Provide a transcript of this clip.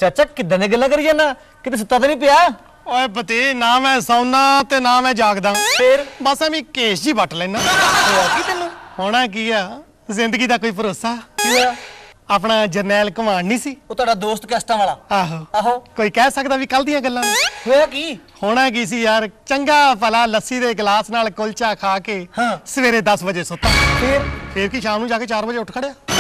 चाचा किदां दी गल्लां करी जाना, किते सुत्ता तो नहीं पिया? ओए बते ना मैं सौना ते ना मैं जागदा, फिर बस मैं केस जी वट लेना। होया की तैनूं? होना की आ, जिंदगी दा कोई भरोसा? की होया? अपना जरनैल घुमान नहीं सी, ਉਹ ਤੁਹਾਡਾ ਦੋਸਤ ਕੈਸਟਾਂ ਵਾਲਾ? आहो ਆਹੋ कोई कह सकदा भी कल दियां गल्लां ने। ਹੋਇਆ ਕੀ? होना की सी यार, चंगा भला लस्सी दे गिलास नाल कुलचा खा के हाँ। सवेरे 10 बजे सुता, फिर फिर की शाम नूं जाके 4 बजे उठ खड़िया।